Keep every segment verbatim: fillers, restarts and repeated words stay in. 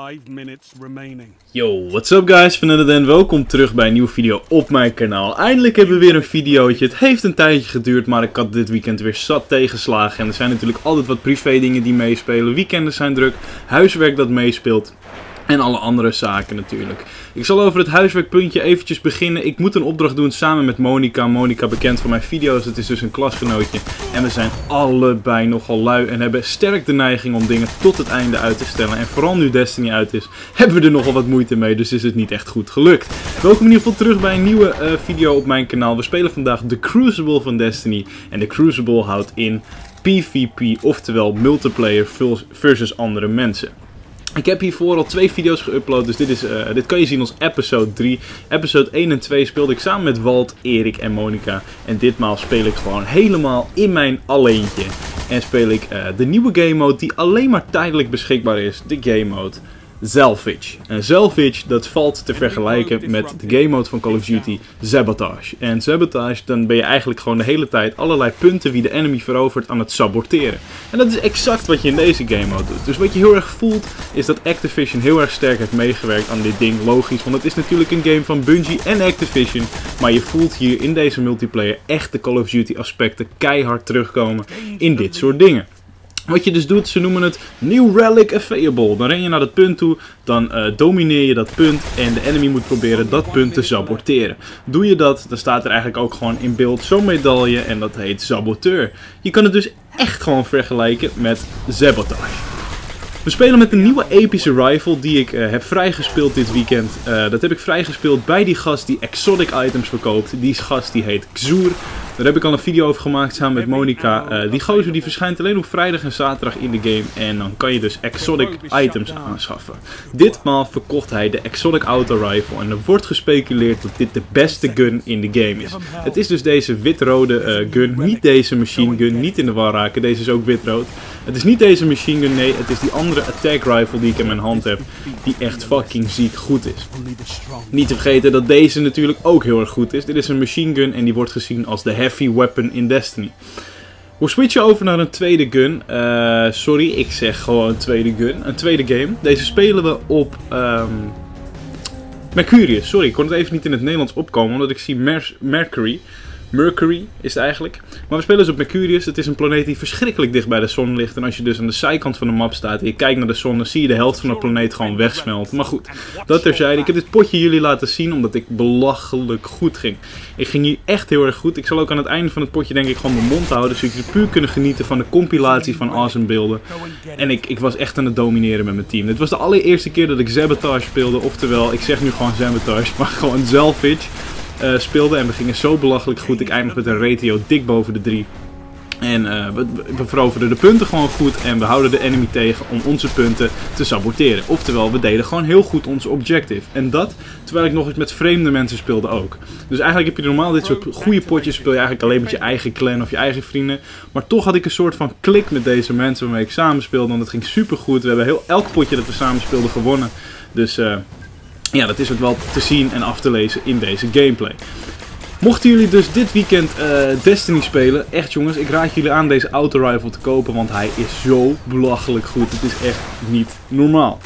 Yo, what's up guys, van Edit en welkom terug bij een nieuwe video op mijn kanaal. Eindelijk hebben we weer een videootje. Het heeft een tijdje geduurd, maar ik had dit weekend weer zat tegenslagen. En er zijn natuurlijk altijd wat privé dingen die meespelen. Weekenden zijn druk, huiswerk dat meespeelt. En alle andere zaken natuurlijk. Ik zal over het huiswerkpuntje eventjes beginnen. Ik moet een opdracht doen samen met Monica. Monica bekend van mijn video's. Het is dus een klasgenootje. En we zijn allebei nogal lui. En hebben sterk de neiging om dingen tot het einde uit te stellen. En vooral nu Destiny uit is, hebben we er nogal wat moeite mee. Dus is het niet echt goed gelukt. Welkom in ieder geval terug bij een nieuwe uh, video op mijn kanaal. We spelen vandaag de Crucible van Destiny. En de Crucible houdt in PvP. Oftewel multiplayer versus andere mensen. Ik heb hiervoor al twee video's geüpload, dus dit, is, uh, dit kan je zien als episode drie. Episode één en twee speelde ik samen met Walt, Erik en Monica. En ditmaal speel ik gewoon helemaal in mijn alleentje. En speel ik uh, de nieuwe game mode die alleen maar tijdelijk beschikbaar is. De game mode Salvage. En Salvage, dat valt te vergelijken met de game mode van Call of Duty Sabotage. En Sabotage, dan ben je eigenlijk gewoon de hele tijd allerlei punten wie de enemy verovert aan het saboteren. En dat is exact wat je in deze game mode doet. Dus wat je heel erg voelt, is dat Activision heel erg sterk heeft meegewerkt aan dit ding. Logisch, want het is natuurlijk een game van Bungie en Activision. Maar je voelt hier in deze multiplayer echt de Call of Duty aspecten keihard terugkomen in dit soort dingen. Wat je dus doet, ze noemen het New Relic Available. Dan ren je naar dat punt toe, dan uh, domineer je dat punt en de enemy moet proberen dat punt te saboteren. Doe je dat, dan staat er eigenlijk ook gewoon in beeld zo'n medaille en dat heet Saboteur. Je kan het dus echt gewoon vergelijken met Sabotage. We spelen met een nieuwe epische rifle die ik uh, heb vrijgespeeld dit weekend. Uh, dat heb ik vrijgespeeld bij die gast die exotic items verkoopt. Die gast die heet Xur. Daar heb ik al een video over gemaakt samen met Monica. Uh, die gozer die verschijnt alleen op vrijdag en zaterdag in de game. En dan kan je dus exotic items aanschaffen. Ditmaal verkocht hij de exotic auto rifle. En er wordt gespeculeerd dat dit de beste gun in de game is. Het is dus deze wit-rode uh, gun. Niet deze machine gun. Niet in de war raken. Deze is ook wit-rood. Het is niet deze machine gun. Nee, het is die andere attack rifle die ik in mijn hand heb. Die echt fucking ziek goed is. Niet te vergeten dat deze natuurlijk ook heel erg goed is. Dit is een machine gun en die wordt gezien als de heavy weapon in Destiny. We switchen over naar een tweede gun. Uh, sorry, ik zeg gewoon tweede gun. Een tweede game. Deze spelen we op um, Mercurius. Sorry, ik kon het even niet in het Nederlands opkomen, omdat ik zie Mer Mercury. Mercury is het eigenlijk. Maar we spelen dus op Mercurius. Het is een planeet die verschrikkelijk dicht bij de zon ligt. En als je dus aan de zijkant van de map staat en je kijkt naar de zon, dan zie je de helft van de planeet gewoon wegsmelten. Maar goed, dat terzijde. Ik heb dit potje jullie laten zien omdat ik belachelijk goed ging. Ik ging hier echt heel erg goed. Ik zal ook aan het einde van het potje denk ik gewoon mijn mond houden. Zodat jullie puur kunnen genieten van de compilatie van awesome beelden. En ik, ik was echt aan het domineren met mijn team. Dit was de allereerste keer dat ik Sabotage speelde. Oftewel, ik zeg nu gewoon Sabotage, maar gewoon Salvage. Uh, speelden en we gingen zo belachelijk goed. Ik eindig met een ratio dik boven de drie. En uh, we, we veroverden de punten gewoon goed en we houden de enemy tegen om onze punten te saboteren. Oftewel, we deden gewoon heel goed ons objective. En dat, terwijl ik nog eens met vreemde mensen speelde ook. Dus eigenlijk heb je normaal dit soort goede potjes, speel je eigenlijk alleen met je eigen clan of je eigen vrienden. Maar toch had ik een soort van klik met deze mensen waarmee ik samen speelde, want het ging super goed. We hebben heel, elk potje dat we samen speelden gewonnen. Dus uh, ja, dat is ook wel te zien en af te lezen in deze gameplay. Mochten jullie dus dit weekend uh, Destiny spelen, echt jongens, ik raad jullie aan deze auto rifle te kopen, want hij is zo belachelijk goed. Het is echt niet normaal.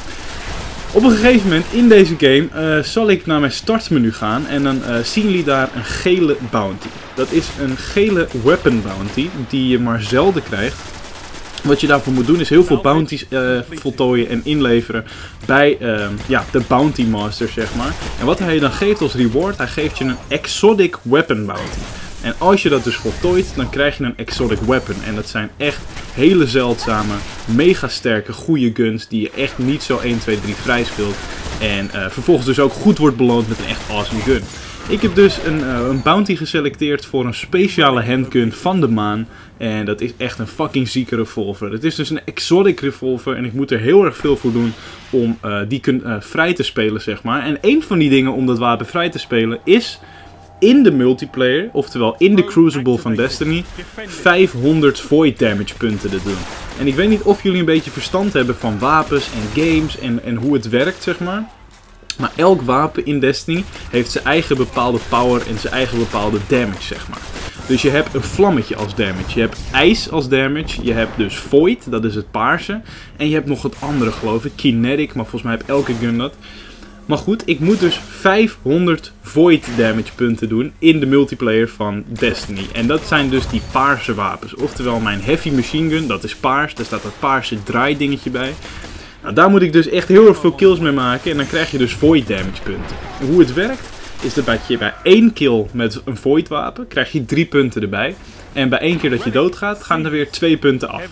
Op een gegeven moment in deze game uh, zal ik naar mijn startmenu gaan en dan uh, zien jullie daar een gele bounty. Dat is een gele weapon bounty die je maar zelden krijgt. Wat je daarvoor moet doen is heel veel bounties uh, voltooien en inleveren bij uh, ja, de bounty master, zeg maar. En wat hij je dan geeft als reward, hij geeft je een exotic weapon bounty. En als je dat dus voltooit, dan krijg je een exotic weapon. En dat zijn echt hele zeldzame, mega sterke, goede guns die je echt niet zo één, twee, drie vrij speelt. En uh, vervolgens dus ook goed wordt beloond met een echt awesome gun. Ik heb dus een, uh, een bounty geselecteerd voor een speciale handgun van de maan. En dat is echt een fucking zieke revolver. Het is dus een exotic revolver en ik moet er heel erg veel voor doen om uh, die kun, uh, vrij te spelen, zeg maar. En een van die dingen om dat wapen vrij te spelen is in de multiplayer, oftewel in de Crucible van Destiny, vijfhonderd void damage punten te doen. En ik weet niet of jullie een beetje verstand hebben van wapens en games en, en hoe het werkt, zeg maar. Maar elk wapen in Destiny heeft zijn eigen bepaalde power en zijn eigen bepaalde damage, zeg maar. Dus je hebt een vlammetje als damage, je hebt ijs als damage, je hebt dus void, dat is het paarse. En je hebt nog het andere geloof ik, kinetic, maar volgens mij heeft elke gun dat. Maar goed, ik moet dus vijfhonderd void damage punten doen in de multiplayer van Destiny. En dat zijn dus die paarse wapens. Oftewel mijn heavy machine gun, dat is paars, daar staat dat paarse draaidingetje bij. Nou, daar moet ik dus echt heel erg veel kills mee maken en dan krijg je dus void damage punten. En hoe het werkt is dat je bij één kill met een void wapen krijg je drie punten erbij. En bij één keer dat je doodgaat gaan er weer twee punten af.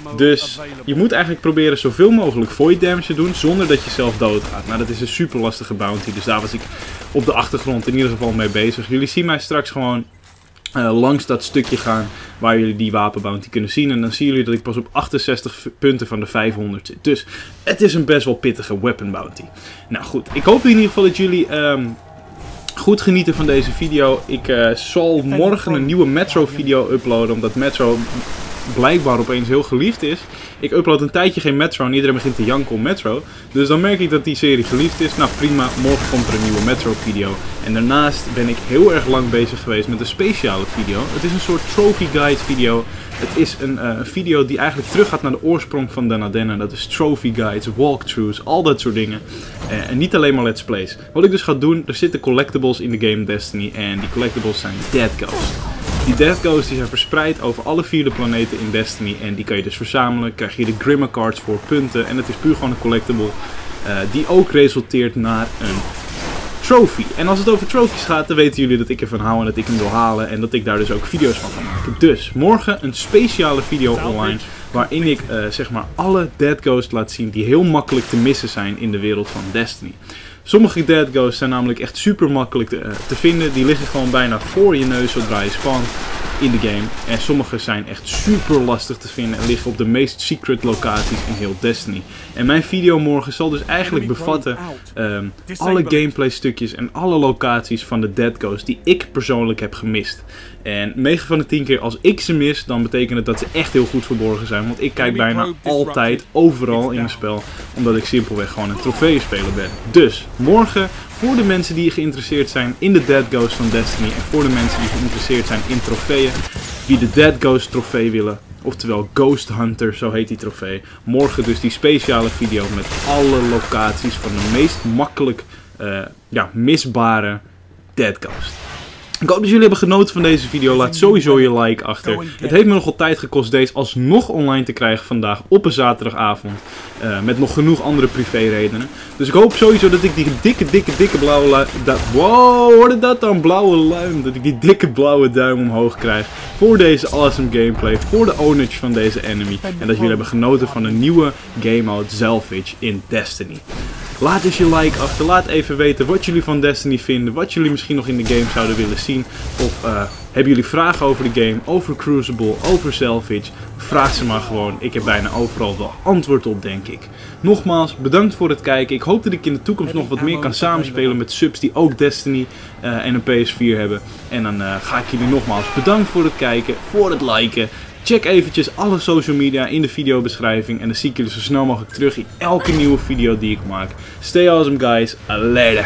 Dus je moet eigenlijk proberen zoveel mogelijk void damage te doen zonder dat je zelf doodgaat. Nou, dat is een super lastige bounty, dus daar was ik op de achtergrond in ieder geval mee bezig. Jullie zien mij straks gewoon Uh, langs dat stukje gaan waar jullie die wapenbounty kunnen zien. En dan zien jullie dat ik pas op achtenzestig punten van de vijfhonderd zit. Dus het is een best wel pittige weapon bounty. Nou goed, ik hoop in ieder geval dat jullie um, goed genieten van deze video. Ik uh, zal morgen een nieuwe Metro video uploaden, omdat Metro blijkbaar opeens heel geliefd is. Ik upload een tijdje geen Metro en iedereen begint te janken om Metro. Dus dan merk ik dat die serie geliefd is. Nou prima, morgen komt er een nieuwe Metro video. En daarnaast ben ik heel erg lang bezig geweest met een speciale video. Het is een soort trophy guide video. Het is een uh, video die eigenlijk terug gaat naar de oorsprong van Danadenna. Dat is trophy guides, walkthroughs, al dat soort dingen. Uh, en niet alleen maar let's plays. Wat ik dus ga doen, er zitten collectibles in de game Destiny. En die collectibles zijn Dead Ghost. Die Death Ghosts die zijn verspreid over alle vier de planeten in Destiny. En die kan je dus verzamelen. Krijg je de Grimmer cards voor punten. En het is puur gewoon een collectible. Uh, die ook resulteert naar een trophy. En als het over trophies gaat, dan weten jullie dat ik ervan hou en dat ik hem wil halen. En dat ik daar dus ook video's van ga maken. Dus morgen een speciale video online. Waarin ik uh, zeg maar alle Dead Ghosts laat zien die heel makkelijk te missen zijn in de wereld van Destiny. Sommige Dead Ghosts zijn namelijk echt super makkelijk te, uh, te vinden. Die liggen gewoon bijna voor je neus zodra je spawnt in de game. En sommige zijn echt super lastig te vinden en liggen op de meest secret locaties in heel Destiny. En mijn video morgen zal dus eigenlijk bevatten um, alle gameplay stukjes en alle locaties van de Dead Ghosts die ik persoonlijk heb gemist. En negen van de tien keer als ik ze mis, dan betekent het dat ze echt heel goed verborgen zijn. Want ik kijk bijna altijd overal in een spel, omdat ik simpelweg gewoon een trofeeënspeler ben. Dus morgen, voor de mensen die geïnteresseerd zijn in de Dead Ghost van Destiny en voor de mensen die geïnteresseerd zijn in trofeeën, die de Dead Ghost trofee willen, oftewel Ghost Hunter, zo heet die trofee. Morgen dus die speciale video met alle locaties van de meest makkelijk uh, ja, misbare Dead Ghost. Ik hoop dat jullie hebben genoten van deze video. Laat sowieso je like achter. Het heeft me nogal tijd gekost deze alsnog online te krijgen vandaag op een zaterdagavond. Uh, met nog genoeg andere privé-redenen. Dus ik hoop sowieso dat ik die dikke, dikke, dikke blauwe luim... Wow, hoorde dat dan? Blauwe luim. Dat ik die dikke blauwe duim omhoog krijg. Voor deze awesome gameplay. Voor de ownage van deze enemy. En dat jullie hebben genoten van een nieuwe game mode Salvage in Destiny. Laat dus je like achter. Laat even weten wat jullie van Destiny vinden. Wat jullie misschien nog in de game zouden willen zien. Of uh, hebben jullie vragen over de game, over Crucible, over Salvage? Vraag ze maar gewoon. Ik heb bijna overal wel antwoord op, denk ik. Nogmaals, bedankt voor het kijken. Ik hoop dat ik in de toekomst nog wat meer kan samenspelen met subs die ook Destiny uh, en een P S vier hebben. En dan uh, ga ik jullie nogmaals bedankt voor het kijken, voor het liken. Check eventjes alle social media in de videobeschrijving. En dan zie ik jullie zo snel mogelijk terug in elke nieuwe video die ik maak. Stay awesome guys. Later.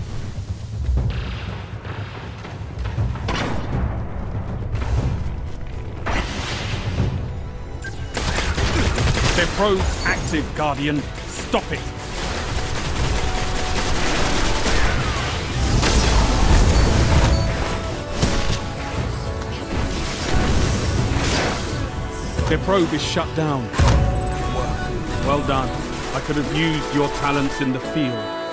They're pro active, Guardian. Stop it. Their probe is shut down. Well done. I could have used your talents in the field.